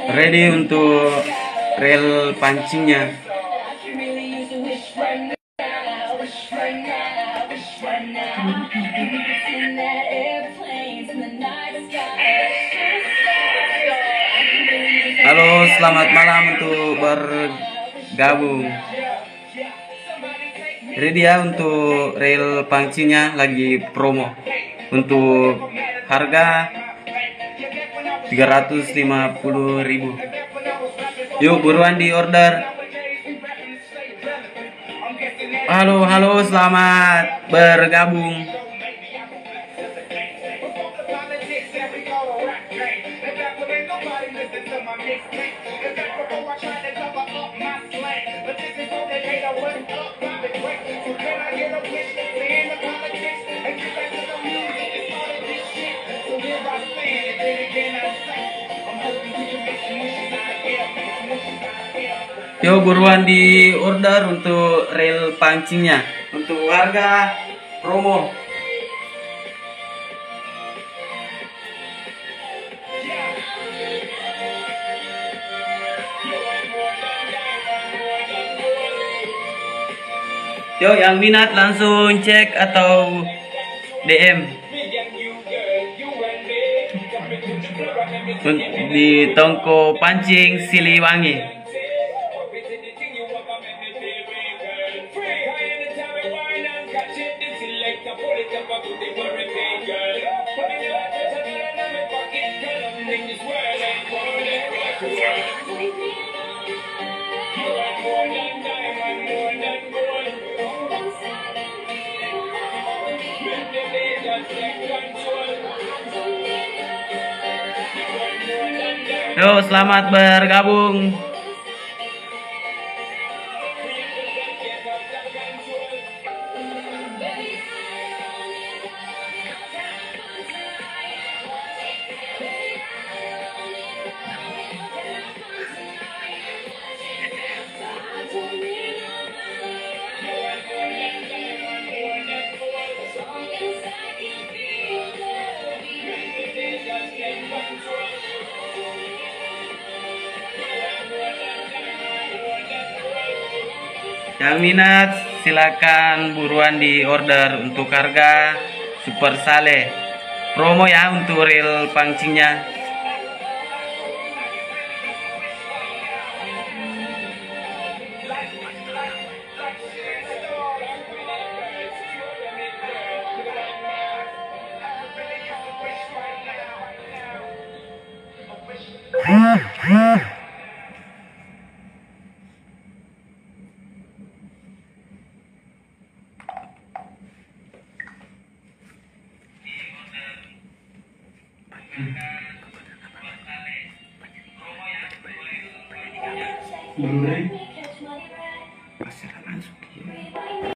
ready untuk rel pancingnya. Halo, selamat malam untuk bergabung. Ready ya untuk rel pancingnya, lagi promo untuk harga 350.000. Yuk buruan di order. Halo, selamat bergabung. Yo buruan di order untuk rel pancingnya, untuk harga promo. Yo yang minat langsung cek atau DM di toko pancing Siliwangi. Yo, selamat bergabung. Yang minat silakan buruan di order untuk harga super sale promo ya untuk reel pancingnya. Blu-ray